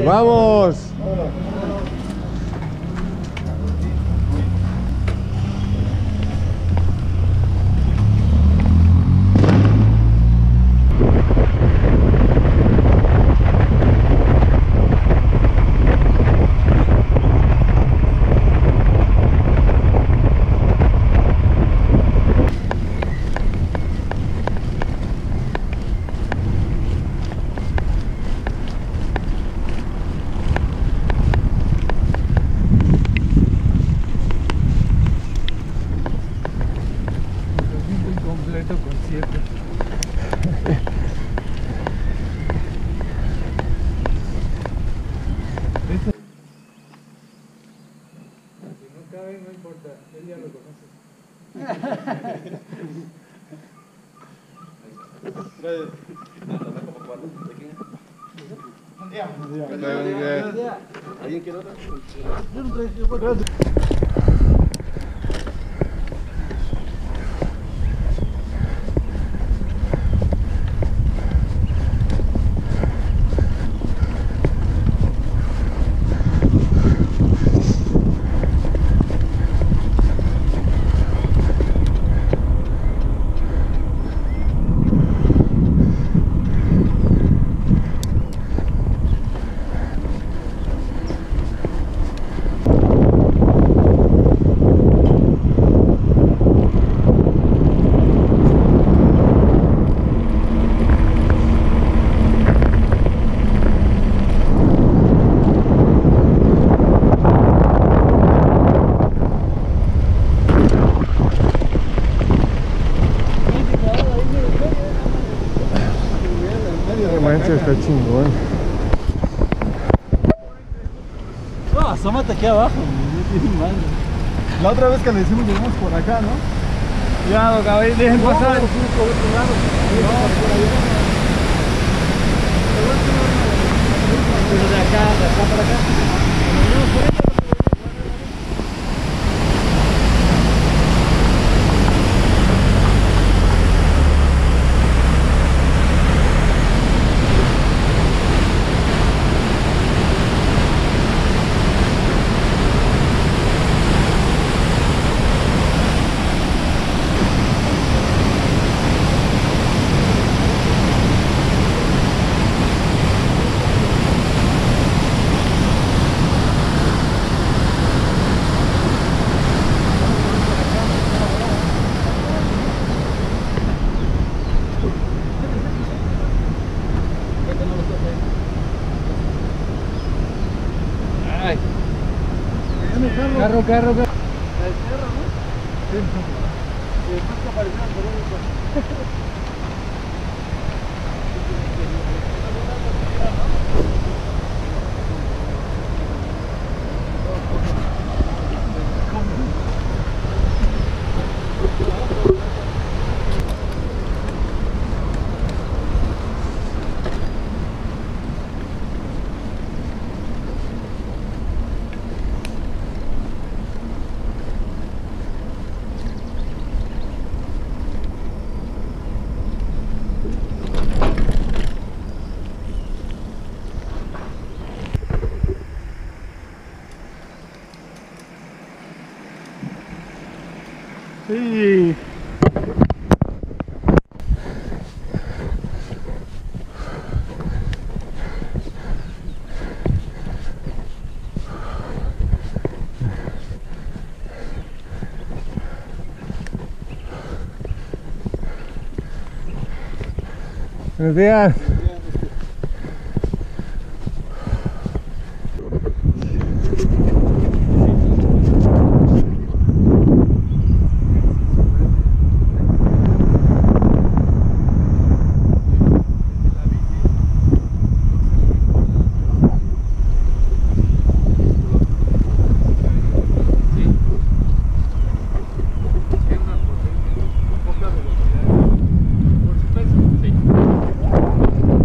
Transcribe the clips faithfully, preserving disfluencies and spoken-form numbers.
¡Vamos! No importa, él ya lo conoce. ¿Alguien quiere otra? Yo no traigo. Está chingón. No, asómate aquí abajo. La otra vez que le decimos llegamos por acá, ¿no? Ya, lo que dejen pasar. Pero de acá, de acá para acá. Carro, carro, carro. El cerro, ¿no? Sí. Y después que aparecieron por un... Sí. Buenos días. Por supuesto, sí.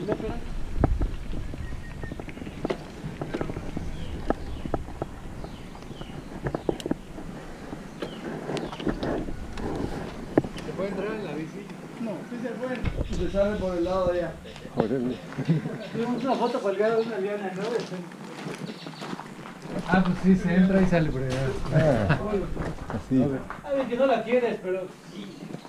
¿Se puede entrar en la bici? No, sí se puede. Se sale por el lado de allá. Órale. Tenemos una foto colgada de una liana, ¿no? Ah, pues sí, se entra y sale por allá. Ah, así. A ver, que no la quieres, pero sí.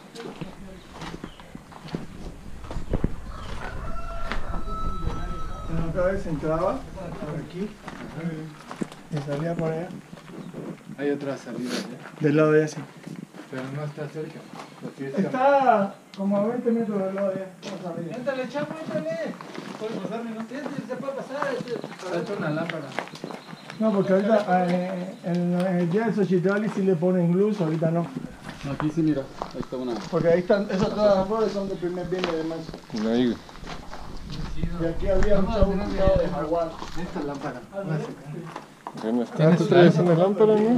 Otra vez entraba por aquí y salía por allá. Hay otra salida ya, Del lado de allá, sí. pero no está cerca. Lo tienes que- Está como a veinte metros del lado de allá. Vamos a ver. Éntale, chamo, éntale. Puedes pasarme, ¿no? Sí, sí, se puede pasar. Está hecho una lámpara. No, porque ahorita eh, en, en el día de Xochitl sí le ponen luz, ahorita no. No, aquí sí, mira, ahí está una. Porque ahí están, esas todas las flores son del primer bien de marzo. No hay. Y aquí había un chavo pintado de jaguar. Esta lámpara. Bueno, está. ¿Tú traes una lámpara, no?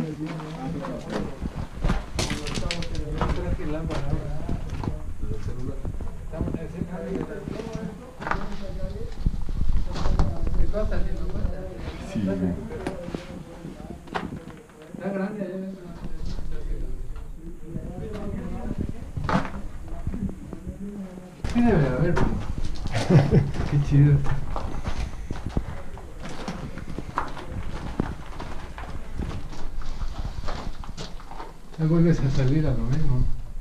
Traje lámpara ahora. Estamos cerca de... ¿Qué pasa? Sí. Está grande allá. Sí debe haber. Qué chido. Ya vuelves a salir a lo mismo.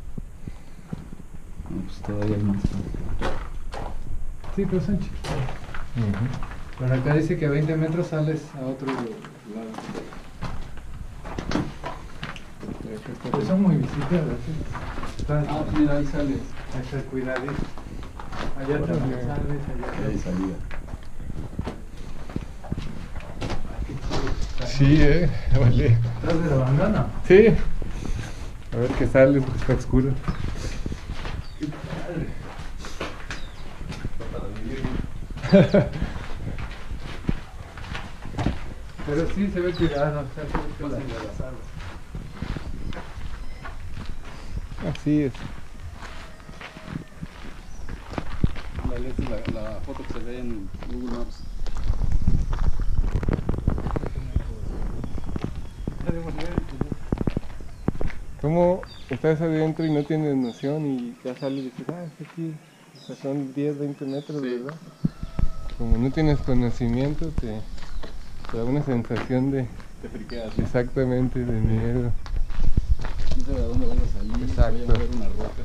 No, pues todavía más. Sí, pero son chiquitos. Pero acá dice que a veinte metros sales a otro lado. Pues son muy visitadas. ¿Sí? Está, Ah, pues mira, ahí sale. ahí está cuidadito. Allá también sales, allá Ahí salida. Sí, eh. Vale. ¿Estás de la bandana? Sí. A ver qué sale, porque está oscuro. Pero sí se ve cuidado, o sea, se ve fácil de las aguas. Así es. Dale, esta es la, la foto que se ve en Google Maps. ¿Cómo estás adentro y no tienes noción y ya sales y dices, ah, es aquí, o sea, son diez, veinte metros, Sí. ¿verdad? Como no tienes conocimiento, te, te da una sensación de, Te friqueas. ¿No? exactamente, de miedo. No sé de dónde vayas a salir. Exacto. Voy a ver una roca.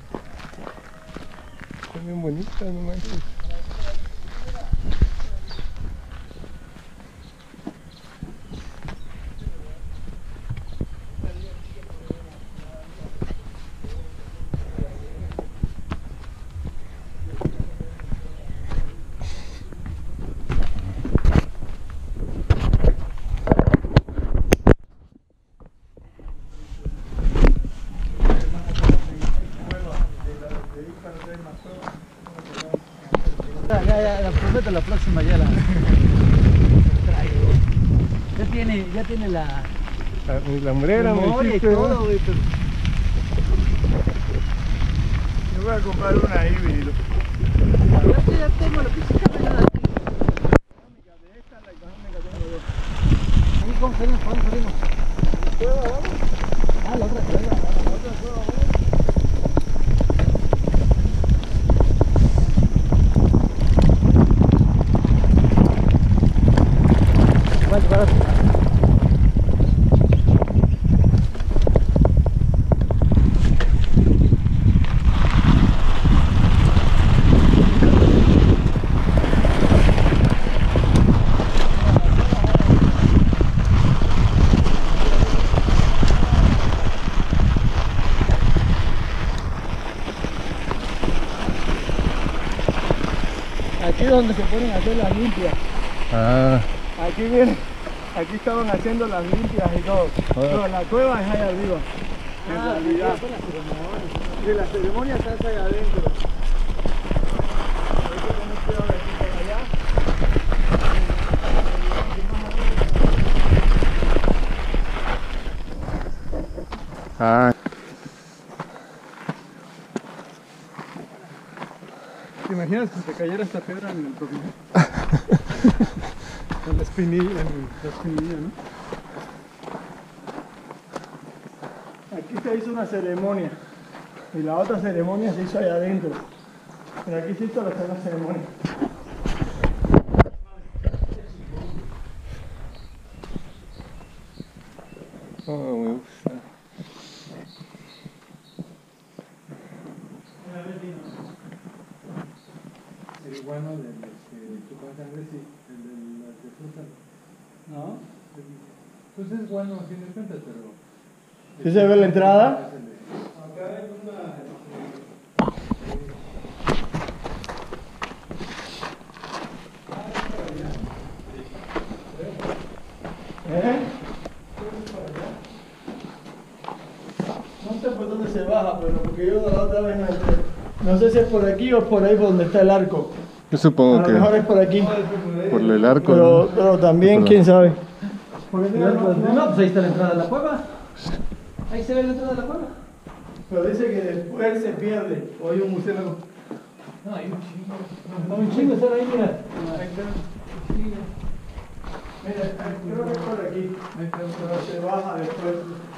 Está bien bonita, no manches. Ya, ya, ya, prometo la próxima ya la traigo. Ya tiene, ya tiene la La, mi lambrera me memoria y hiciste, todo, ¿no? güey, pero... Yo voy a comprar una híbrido. Yo ya tengo lo que sí cambió de aquí. Ahí cómo salimos, ¿para dónde salimos? Ah, la otra cueva. La otra cueva, güey. Vale, vale. Aquí es donde se ponen a hacer las limpias. Ah, Aquí viene, aquí estaban haciendo las limpias y todo. Pero la cueva es allá arriba. En realidad. Sí, la ceremonia se hace allá adentro. Hay que tener cuidado de aquí para allá. ah. Sí, me imaginas que se te cayera esta piedra en el tobillo? En la espinilla, en la espinilla, ¿no? Aquí se hizo una ceremonia y la otra ceremonia se hizo allá adentro. Pero aquí se hizo la segunda ceremonia. Oh, me gusta. El bueno del chupan sangre, sí, el de las de fruta. ¿No? Pues es bueno a fin de cuentas, pero... ¿Sí se ve la entrada? Acá hay una... ¿Eh? No sé por dónde se baja, pero porque yo la otra vez no entré. No sé si es por aquí o por ahí por donde está el arco. Yo supongo A lo que mejor es por aquí. por el arco. Pero, ¿no? pero también, Perdón. quién sabe. No, no, pues ahí está la entrada de la cueva. Ahí se ve la entrada de la cueva. Pero dice que después se pierde. O hay un murciélago. No, hay un chingo. No, un chingo estar ahí, mira. Ahí está. Mira, creo que es por aquí. Pero se baja después.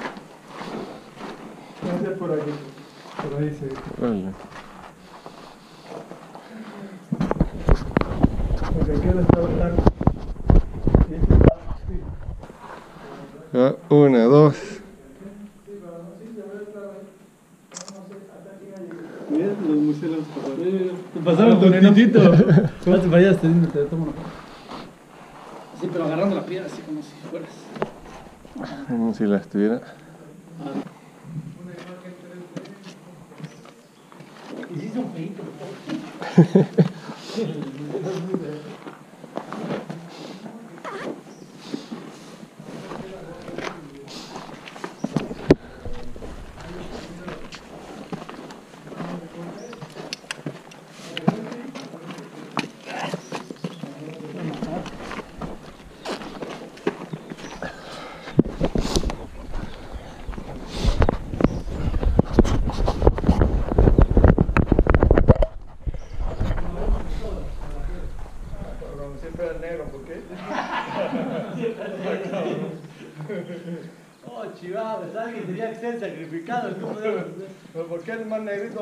No sé por aquí. Por ahí se. Órale. Porque aquí no está el arco. Y este está. Sí. Ah, una, dos. Mira, los murciélagos pasaron. Te pasaron tu nenito. ¿Cómo te fallaste? Dime, te tomo una foto. Sí, pero agarrando la piedra así como si fueras. Como si la estuviera. Y sí son feitos. Siempre era negro, ¿por qué? Oh, chivado, ¿sabes que tenía que ser sacrificado? ¿Cómo podemos hacer? ¿Pero por qué el más negrito?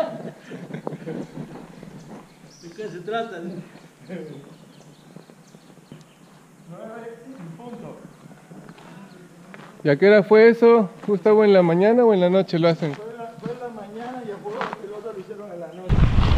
¿De qué se trata? ¿Y a qué hora fue eso? ¿Gustavo, en la mañana o en la noche lo hacen? Fue en la, fue en la mañana y el juego el otro lo hicieron en la noche.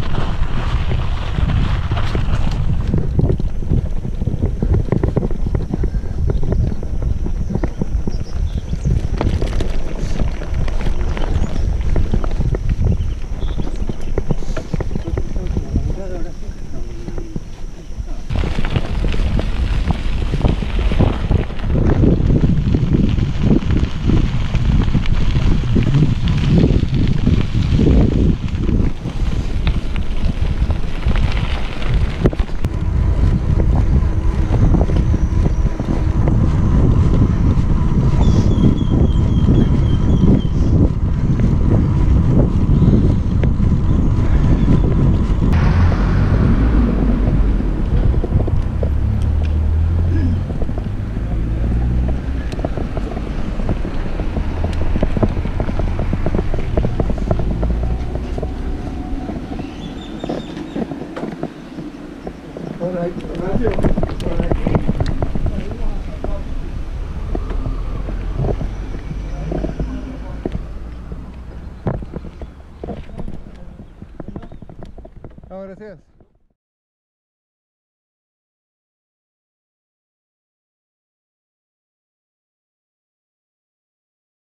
Por ahí, Ignacio, por aquí. Ah, gracias.